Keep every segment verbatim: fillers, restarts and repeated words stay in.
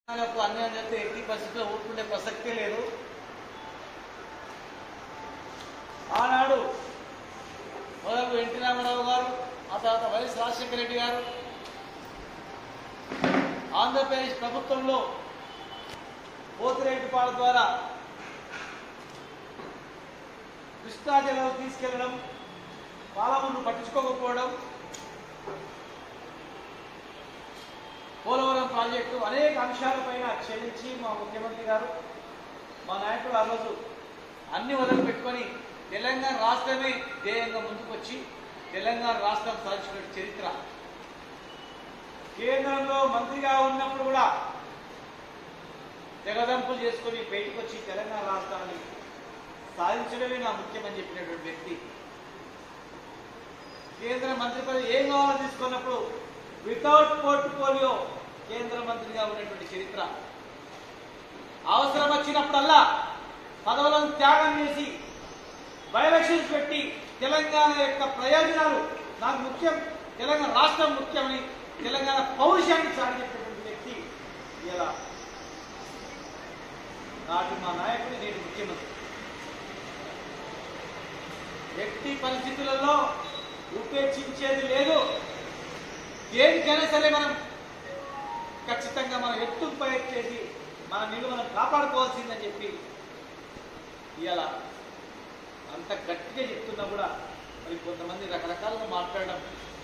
అన్యాయం చేస్తే ఎట్టి పరిస్థితుల్లో ఊరుకుండే ప్రసక్తే లేదు. ఆనాడు మొదలు ఎన్టీ రామారావు గారు, ఆ తర్వాత వైఎస్ రాజశేఖర రెడ్డి గారు ఆంధ్రప్రదేశ్ ప్రభుత్వంలో పోతిరెడ్డిపాడు ద్వారా కృష్ణా జిల్లాలో తీసుకెళ్లడం, పాలమూరు పట్టించుకోకపోవడం, పోలవరం ప్రాజెక్టు అనేక అంశాలపైన చెల్లించి మా ముఖ్యమంత్రి గారు, మా నాయకులు ఆ రోజు అన్ని వదిలిపెట్టుకొని తెలంగాణ రాష్ట్రమే ధ్యేయంగా ముందుకొచ్చి తెలంగాణ రాష్ట్రం సాధించిన చరిత్ర. కేంద్రంలో మంత్రిగా ఉన్నప్పుడు కూడా తెగదంపులు చేసుకుని బయటకు వచ్చి తెలంగాణ రాష్ట్రాన్ని సాధించడమే నా ముఖ్యమని చెప్పినటువంటి వ్యక్తి. కేంద్ర మంత్రి పదవి ఏం కావాలో తీసుకున్నప్పుడు వితౌట్ పోర్ట్ఫోలియో కేంద్ర మంత్రిగా ఉన్నటువంటి చరిత్ర. అవసరం వచ్చినప్పుడల్లా పదవులను త్యాగం చేసి బై ఎలక్షన్స్ పెట్టి తెలంగాణ యొక్క ప్రయోజనాలు నాకు ముఖ్యం, తెలంగాణ రాష్ట్రం ముఖ్యమని తెలంగాణ పౌరుషాన్ని చాటినటువంటి వ్యక్తి ఇలా నాటి మా నాయకుడు, నేటి ముఖ్యమంత్రి. ఎట్టి పరిస్థితులలో ఉపేక్షించేది లేదు. దేనికైనా సరే మనం ఖచ్చితంగా మనం ఎత్తు పైకి మన నీళ్ళు మనం కాపాడుకోవాల్సిందని చెప్పి ఇవాళ అంత గట్టిగా చెప్తున్నా కూడా మరి కొంతమంది రకరకాలుగా మాట్లాడడం,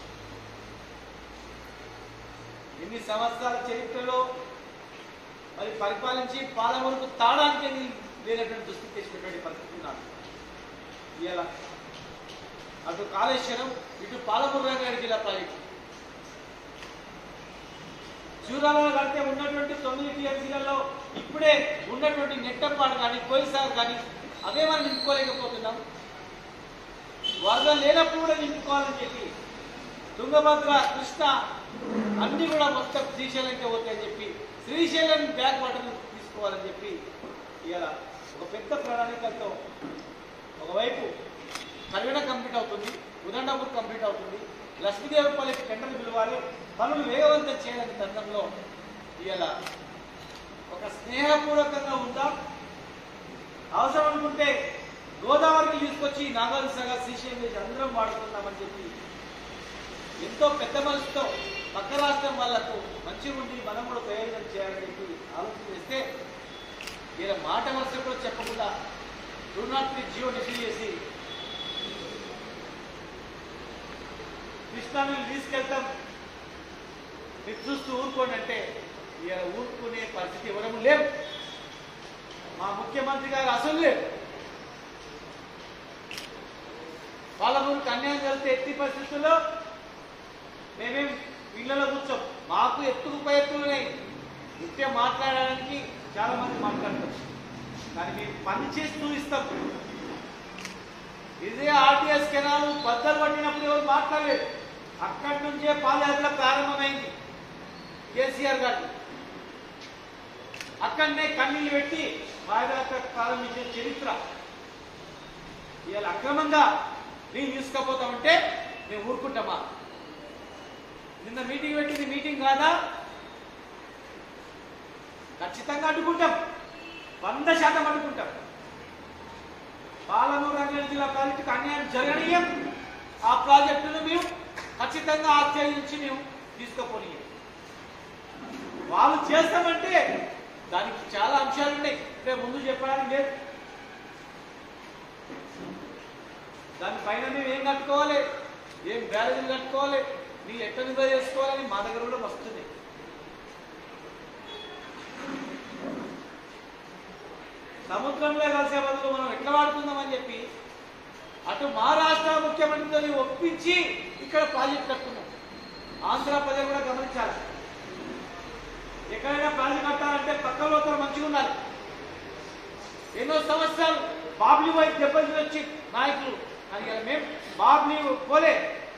ఎన్ని సంవత్సరాల చరిత్రలో మరి పరిపాలించి పాలమూరుకు తాడానికి లేనటువంటి దుస్థితి తెచ్చినటువంటి పరిస్థితి నాకు. ఇవాళ అటు కాళేశ్వరం, ఇటు పాలమూరు రంగారెడ్డి జిల్లా ప్రాజెక్టు చూరాలలో కడితే ఉన్నటువంటి తొమ్మిది టీఎంసీలలో ఇప్పుడే ఉన్నటువంటి నెట్టంపాడు కానీ కొయ్యసాగు కానీ అవే మనం నింపుకోలేకపోతున్నాం. వరద లేనప్పుడు కూడా నింపుకోవాలని చెప్పి తుంగభద్ర, కృష్ణ అన్ని కూడా మొత్తం శ్రీశైలంకే పోతాయని చెప్పి శ్రీశైలం బ్యాక్ వాటర్ తీసుకోవాలని చెప్పి ఇలా ఒక పెద్ద ప్రణాళికలతో ఒకవైపు కరివెన కంప్లీట్ అవుతుంది, ఉదండాపూర్ కంప్లీట్ అవుతుంది, లక్ష్మీదేవపల్లికి టెండర్లు పిలవాలి, పనులు వేగవంతం చేయాలని తరుణంలో ఇలా ఒక స్నేహపూర్వకంగా ఉందాం. అవసరం అనుకుంటే గోదావరికి తీసుకొచ్చి నాగార్జునసాగర్, శ్రీశైలం చేసి అందరం వాడుకుందామని చెప్పి ఎంతో పెద్ద మనసుతో పక్క రాష్ట్రం వాళ్లకు మంచిగా ఉండి మనం కూడా ప్రయోజనం చేయాలని చెప్పి ఆలోచన చేస్తే ఇలా మాట వరుస కూడా చెప్పకుండా two not three Jio decide చేసి కృష్ణాని తీసుకెళ్తాం, మీరు చూస్తూ ఊరుకోండి అంటే ఇలా ఊరుకునే పరిస్థితి ఎవరము లేవు. మా ముఖ్యమంత్రి గారు అసలు లేరు. పాలమూరుకు అన్యాయం కలిస్తే ఎత్తి పరిస్థితుల్లో మేమేం ఇళ్లలో కూర్చోం. మాకు ఎత్తుకు పై ఎత్తులున్నాయి. నిత్యం మాట్లాడడానికి చాలా మంది మాట్లాడతారు, కానీ మేము పని చేసి చూపిస్తాం. ఇదే ఆర్టీఎస్ కెనాల్ బద్దలు పట్టినప్పుడు ఎవరు మాట్లాడలేదు. అక్కడి నుంచే పాదయాత్ర ప్రారంభమైంది కేసీఆర్ గారు. అక్కడనే కన్నీళ్ళు పెట్టి పాదయాత్ర ప్రారంభించిన చరిత్ర. ఇవాళ అక్రమంగా నేను తీసుకపోతామంటే మేము ఊరుకుంటామా? నిన్న మీటింగ్ పెట్టింది మీటింగ్ కాదా? ఖచ్చితంగా అడ్డుకుంటాం, వంద శాతం అడ్డుకుంటాం. పాలమూరు రంగారెడ్డి జిల్లా ప్రాజెక్టుకు అన్యాయం జరగనీయం. ఆ ప్రాజెక్టును మేము ఖచ్చితంగా ఆశ్చర్యించి మేము తీసుకుపోనీయం. వాళ్ళు చేస్తామంటే దానికి చాలా అంశాలు ఉన్నాయి, రేపు ముందు చెప్పడానికి లేదు. దానిపైన మేము ఏం కట్టుకోవాలి, ఏం బ్యారేజీలు కట్టుకోవాలి, నీళ్ళు ఎట్లా నిల్వ చేసుకోవాలని మా దగ్గర కూడా వస్తుంది. సముద్రంలో కలిసే బదులు మనం ఎట్లా వాడుకుందామని చెప్పి అటు మహారాష్ట్ర ముఖ్యమంత్రితో ఒప్పించి ఇక్కడ ప్రాజెక్ట్ కట్టుకున్నాం. ఆంధ్ర ప్రజలు కూడా గమనించాలి. ఎక్కడైనా ప్రాజెక్ట్ కట్టాలంటే పక్కలో ఒకరు మంచిగా ఉండాలి. ఎన్నో సంవత్సరాలు బాబ్లీ వైపు దెబ్బలు వచ్చి నాయకులు అని మేము బాబ్లీ పోలే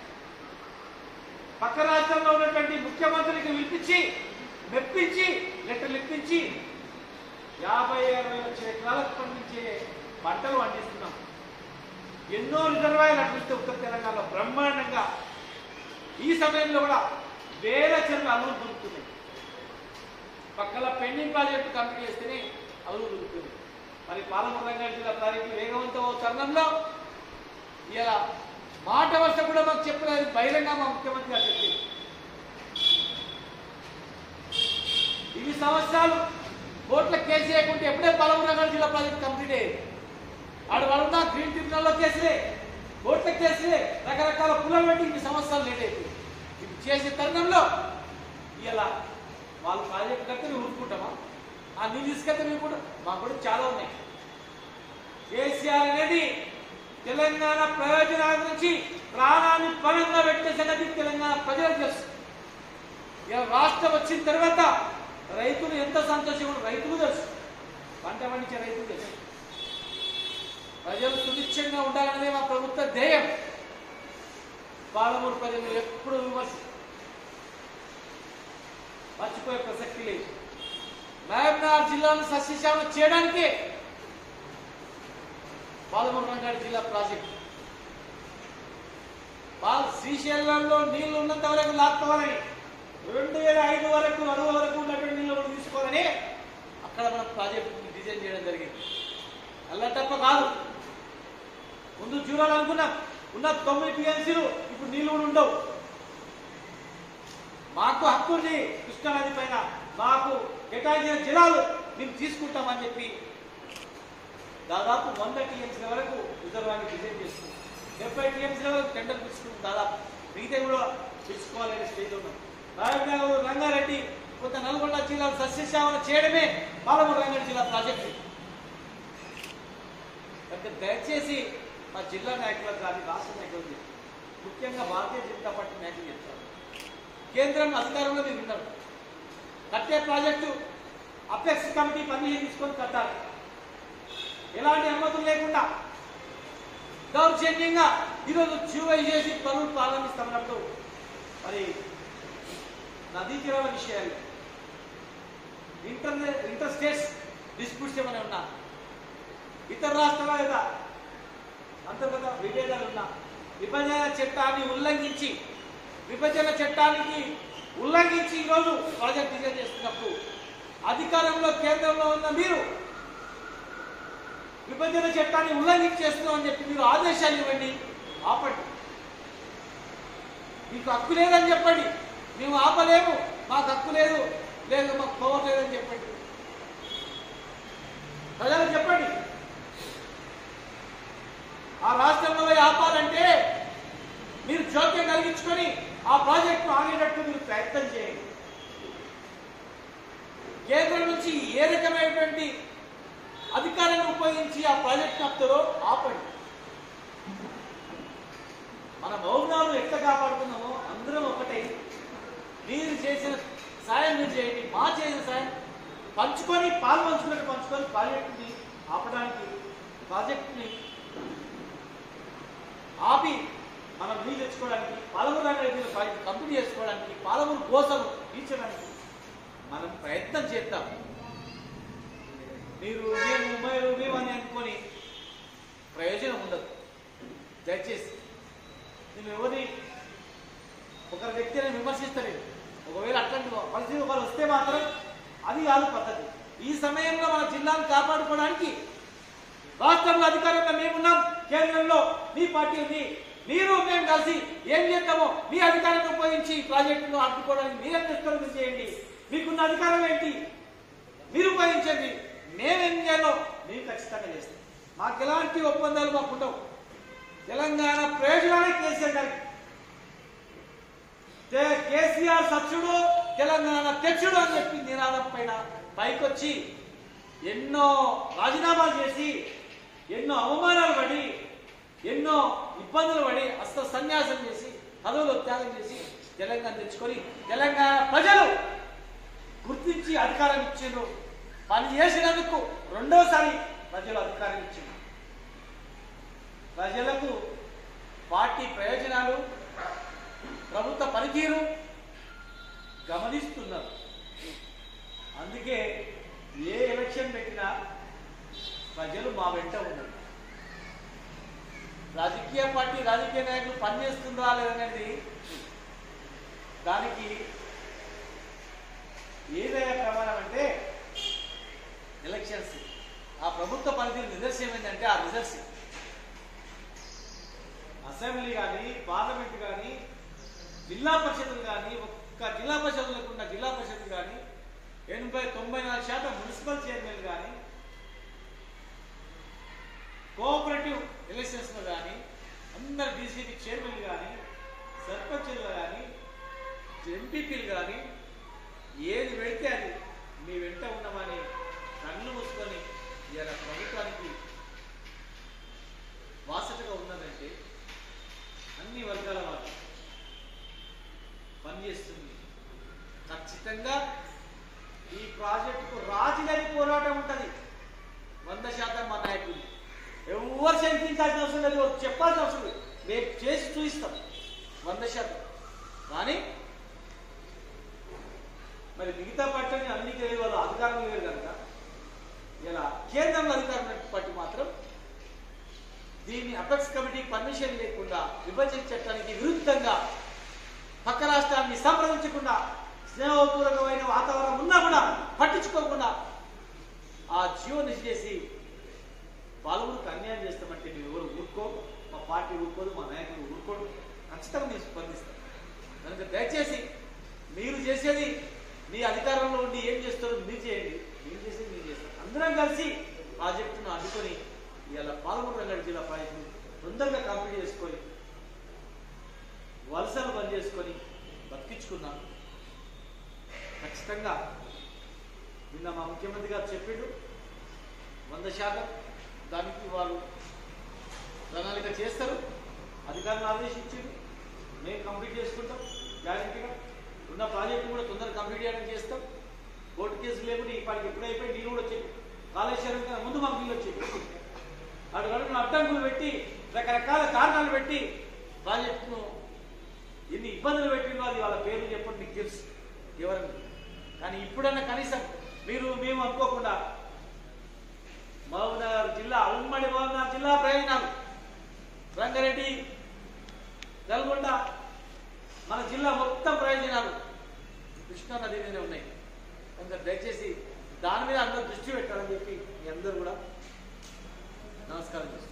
పక్క రాష్ట్రంలో ఉన్నటువంటి ముఖ్యమంత్రికి పిలిపించి మెప్పించి లెటర్లు ఇప్పించి యాభై అరవై లక్షల ఎకరాలకు పండించే పంటలు పండిస్తున్నాం. ఎన్నో రిజర్వాయర్లు అనిపిస్తే ఉత్తర తెలంగాణలో బ్రహ్మాండంగా ఈ సమయంలో కూడా వేల చెరువులు అనుభవం దొరుకుతున్నాయి. పక్కల పెండింగ్ ప్రాజెక్టు కంప్లీట్ చేస్తేనే అదుపు దొరుకుతుంది. మరి పాలమూరు రంగారెడ్డి జిల్లా ప్రాజెక్టు వేగవంతం తరుణంలో ఇలా మాట వరుస కూడా మాకు చెప్పలేదు, బహిరంగ మా ముఖ్యమంత్రి గారు చెప్పింది. ఇన్ని సంవత్సరాలు కోట్ల కేసు చేయకుంటే ఎప్పుడే పాలమూరు రంగారెడ్డి జిల్లా ప్రాజెక్టు కంప్లీట్ అయ్యేది. ఆడు వాడున్న గ్రీన్ ట్రిబ్యునల్లో కేసులే, కోట్ల కేసులే, రకరకాల పుల్లలు పెట్టి ఇన్ని సంవత్సరాలు లేట్ అయిపోయింది. ఇది చేసే తరుణంలో ఇలా వాళ్ళు ప్రాజెక్టు కడితే మేము ఊరుకుంటామా? ఆ నీళ్ళు తీసుకెళ్తే మేము కూడా మాకు కూడా చాలా ఉన్నాయి. కేసీఆర్ అనేది తెలంగాణ ప్రయోజనాల గురించి ప్రాణాన్ని పరంగా పెట్టే సంగతి తెలంగాణ ప్రజలకు తెలుసు. ఇలా రాష్ట్రం వచ్చిన తర్వాత రైతులు ఎంత సంతోషం రైతులు తెలుసు, పంట పండించే రైతులు తెలుసు. ప్రజలు సుభిక్షంగా ఉండాలనేదే మా ప్రభుత్వ ధ్యేయం. పాలమూరు ప్రజలు ఎప్పుడు విమర్శ మర్చిపోయే ప్రసక్తి లేదు. మహబూబ్నగర్ జిల్లాను సస్యశ్యామలం చేయడానికే పాలమూరు రంగారెడ్డి జిల్లా ప్రాజెక్టు. శ్రీశైలంలో నీళ్లు ఉన్నంత వరకు లాక్కోవాలని, రెండు వేల ఐదు వరకు అరవై వరకు ఉన్నటువంటి నీళ్ళు కూడా తీసుకోవాలని అక్కడ మనం ప్రాజెక్టు డిజైన్ చేయడం జరిగింది. అలా తప్ప కాదు. ముందు చూడాలనుకున్నాం, ఉన్న తొమ్మిది టీఎంసీలు ఇప్పుడు నీళ్లు కూడా ఉండవు. మాకు హక్కు ఉంది కృష్ణానది పైన, మాకు కేటాయించిన జలాలు మేము తీసుకుంటామని చెప్పి దాదాపు వంద టీఎంసీల వరకు రిజర్వాయర్ని డిజైన్ చేసుకున్నాం. డెబ్బై టీఎంసీల వరకు టెండర్ తీసుకున్నాం. దాదాపు మిగతా కూడా తెచ్చుకోవాలనే స్టేజ్ ఉన్నాం. మహబూబ్నగర్ రంగారెడ్డి కొంత నల్గొండ జిల్లాను సస్యశ్యామలం చేయడమే పాలమూరు రంగారెడ్డి జిల్లా ప్రాజెక్టు. అంటే దయచేసి మా జిల్లా నాయకులకు కానీ రాష్ట్ర నాయకులు, ముఖ్యంగా భారతీయ జనతా పార్టీ నాయకులు చెప్తారు, కేంద్రం అధికారంలో మీరు ఉన్నారు, కట్టే ప్రాజెక్టు అపెక్స్ కమిటీ పర్మిషన్ తీసుకొని కట్టాలి. ఎలాంటి అనుమతులు లేకుండా దౌర్జన్యంగా ఈరోజు చూవై చేసి పనులు ప్రారంభిస్తామన్నప్పుడు మరి నదీ తీరాల విషయాలు, ఇంటర్ ఇంటర్ స్టేట్స్ డిస్ప్యూట్స్ ఏమైనా ఉన్నా, ఇతర రాష్ట్రాల లేదా అంతర్గత విభేదాలు ఉన్నా, విభజన చట్టాన్ని ఉల్లంఘించి విభజన చట్టానికి ఉల్లంఘించి ఈరోజు ప్రాజెక్ట్ డిజైన్ చేస్తున్నప్పుడు అధికారంలో కేంద్రంలో ఉన్న మీరు విభజన చట్టాన్ని ఉల్లంఘించి చేస్తున్నామని చెప్పి మీరు ఆదేశాలు ఇవ్వండి, ఆపండి. మీకు హక్కు లేదని చెప్పండి, మేము ఆపలేము, మాకు హక్కు లేదు, లేదు మాకు పవర్ లేదని చెప్పండి, ప్రజలకు చెప్పండి. ఆ రాష్ట్రంలో ఆపాలంటే మీరు జోక్యం కలిగించుకొని ఆ ప్రాజెక్టు ఆగేటట్టు మీరు ప్రయత్నం చేయండి. కేంద్రం నుంచి ఏ రకమైనటువంటి అధికారాన్ని ఉపయోగించి ఆ ప్రాజెక్టు ఆపుతారో ఆపండి. మన మౌనాలు ఎట్లా కాపాడుతున్నామో అందరం ఒకటే. మీరు చేసిన సాయం మీరు చేయండి, మా చేసిన సాయం పంచుకొని పాలు పంచుకున్నట్టు పంచుకొని ప్రాజెక్టుని ఆపడానికి, ప్రాజెక్టుని ఆపి మనం నీళ్ళు తెచ్చుకోవడానికి, పాలమూరు రంగారెడ్డి ప్రాజెక్టు కంప్లీట్ చేసుకోవడానికి, పాలమూరు కోసం తీర్చడానికి మనం ప్రయత్నం చేద్దాం. మీరు మేము మీరు మేము అని అనుకొని ప్రయోజనం ఉండదు. దయచేసి నేను ఎవరిని ఒకరి వ్యక్తిని విమర్శిస్తలేదు. ఒకవేళ అట్లాంటి పరిస్థితి ఒకరు వస్తే మాత్రం అది కాదు పద్ధతి. ఈ సమయంలో మన జిల్లాను కాపాడుకోవడానికి రాష్ట్రంలో అధికారంలో మేమున్నాం, కేంద్రంలో మీ పార్టీ ఉంది, మీరు మేము కలిసి ఏం చేద్దామో మీ అధికారాన్ని ఉపయోగించి ప్రాజెక్టును అడ్డుకోవడానికి మీరేం చేస్తారో మీరు చేయండి. మీకున్న అధికారం ఏంటి మీరు ఉపయోగించండి, మేమేం చేయాలో మేము ఖచ్చితంగా చేస్తాం. మాకు ఎలాంటి ఒప్పందాలు మాకు ఉండవు. తెలంగాణ ప్రయోజనాలే కేసీఆర్ గారికి. కేసీఆర్ సత్యుడు తెలంగాణ తెచ్చుడు అని చెప్పి నినాదం పైన పైకొచ్చి ఎన్నో రాజీనామాలు చేసి, ఎన్నో అవమానాలు పడి, ఎన్నో ఇబ్బందులు పడి, హస్త సన్యాసం చేసి, పదవులు త్యాగం చేసి తెలంగాణ తెచ్చుకొని తెలంగాణ ప్రజలు గుర్తించి అధికారం ఇచ్చిండ్రు. పని చేసినందుకు రెండోసారి ప్రజలు అధికారం ఇచ్చిండ్రు. ప్రజలకు పార్టీ ప్రయోజనాలు, ప్రభుత్వ పనితీరు గమనిస్తున్నారు. అందుకే ఏ ఎలక్షన్ పెట్టినా ప్రజలు మా వెంట ఉన్నారు. రాజకీయ పార్టీ రాజకీయ నాయకులు పనిచేస్తుందా లేదనేది దానికి ఏదైనా ప్రమాణం అంటే ఎలక్షన్స్ ఆ ప్రభుత్వ పనితీరు నిదర్శనం ఏంటంటే ఆ రిజల్ట్స్. అసెంబ్లీ కానీ పార్లమెంట్ కానీ జిల్లా పరిషత్లు కానీ ఒక్క జిల్లా పరిషత్ లేకుండా జిల్లా పరిషత్లు కానీ ఎనభై తొంభై నాలుగు శాతం మున్సిపల్ చైర్మన్ కానీ కోఆపరేటివ్ ఎలక్షన్స్లో కానీ అందరు డీసీపీ చైర్మన్లు కానీ సర్పంచులు కానీ ఎంపీపీలు కానీ ఏది పెడితే అది మీ వెంట ఉన్నామని కళ్ళు మూసుకొని ఇలా ప్రభుత్వానికి వాసటగా ఉన్నదంటే అన్ని వర్గాల వారు పనిచేస్తుంది. ఖచ్చితంగా ఈ ప్రాజెక్టుకు రాజీలేని పోరాటం ఉంటుంది. వంద శాతం మా నాయకులు ఎవరు శంకించాల్సిన అవసరం లేదు, చెప్పాల్సిన అవసరం లేదు, మేము చేసి చూపిస్తాం వంద శాతం. కానీ మరి మిగతా పార్టీని అన్ని తెలియ వాళ్ళు అధికారం లేదు కనుక ఇలా కేంద్రంలో అధికారం పార్టీ మాత్రం దీన్ని అపెక్స్ కమిటీకి పర్మిషన్ లేకుండా విభజన చట్టానికి విరుద్ధంగా పక్క రాష్ట్రాన్ని సంప్రదించకుండా స్నేహపూర్వకమైన వాతావరణం ఉన్నా కూడా పట్టించుకోకుండా ఆ జీవో నిలిచేసి పాలకులకు అన్యాయం చేస్తామంటే మేము ఎవరు ఊరుకో, మా పార్టీ ఊరుకోదు, మా నాయకులు ఊరుకోడు, ఖచ్చితంగా మేము స్పందిస్తాం. కనుక దయచేసి మీరు చేసేది మీ అధికారంలో ఉండి ఏం చేస్తారో మీరు చేయండి, మీరు చేసేది మీరు చేస్తారు. అందరం కలిసి ప్రాజెక్టును అడ్డుకొని ఇలా పాలమూరు రంగారెడ్డి జిల్లా ప్రాజెక్టును తొందరగా కంప్లీట్ చేసుకొని వలసలు బంద్ చేసుకొని బతికించుకున్నాం. ఖచ్చితంగా నిన్న మా ముఖ్యమంత్రి గారు చెప్పిండు వంద శాతం దానికి వాళ్ళు ప్రణాళిక చేస్తారు, అధికారులు ఆదేశించారు, మేము కంప్లీట్ చేసుకుంటాం. గ్యారెంటీగా ఉన్న ప్రాజెక్టు కూడా తొందరగా కంప్లీట్ చేయడానికి చేస్తాం. కోర్టు కేసులు లేకుండా ఈ పాటికి ఎప్పుడైపోయి నీళ్ళు కూడా వచ్చేది, కాళేశ్వరం కన్నా ముందు మాకు నీళ్ళు వచ్చేది. అటు అడుగున అడ్డంకులు పెట్టి రకరకాల కారణాలు పెట్టి ప్రాజెక్టును ఎన్ని ఇబ్బందులు పెట్టిందో అది వాళ్ళ పేర్లు చెప్పండి మీకు తెలుసు ఎవరన్నా. కానీ ఇప్పుడన్నా కనీసం మీరు మేము అనుకోకుండా మహబూబ్నగర్ జిల్లా ఉమ్మడి మహబూబ్నగర్ జిల్లా ప్రయోజనాలు రంగారెడ్డి నల్గొండ మన జిల్లా మొత్తం ప్రయోజనాలు కృష్ణా నది మీదే ఉన్నాయి. కనుక దయచేసి దాని మీద అందరూ దృష్టి పెట్టాలని చెప్పి మీ అందరూ కూడా నమస్కారం చేస్తారు.